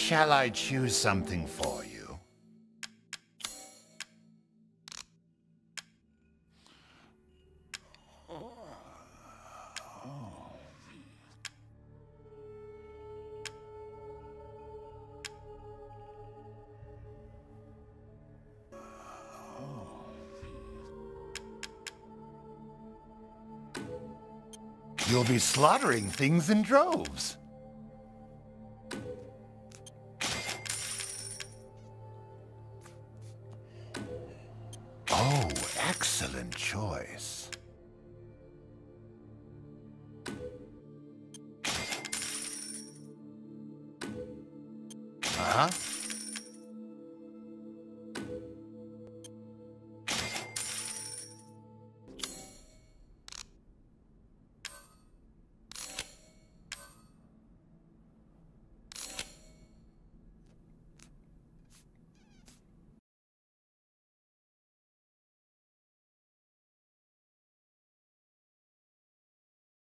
Shall I choose something for you? You'll be slaughtering things in droves. Oh, excellent choice. Huh?